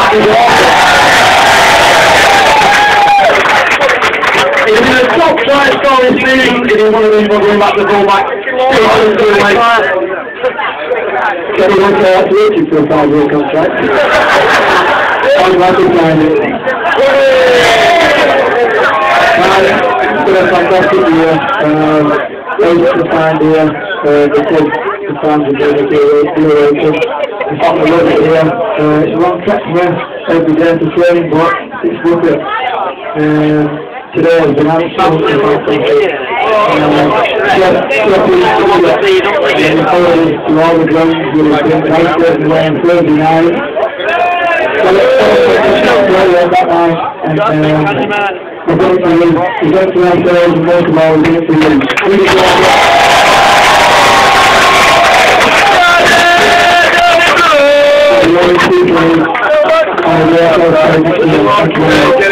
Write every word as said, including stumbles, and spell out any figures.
He's in the top try scoring league. If you want to move on back the ball back. Everyone starts looking for a five-year contract. I'm glad to find it. It's been a fantastic year. Um, Loads to find here. Uh, the club, the fans are doing a curated. The family love it here. Uh, it's a long trek for me every day to training, but it's worth it. Um, today has been absolutely fantastic. And apologies to all the drums who have been hosted away on Thursday night. So let's go that night. And um, we're going to you. We're going to ourselves and most of all we're going to you. Really good. The only two things are the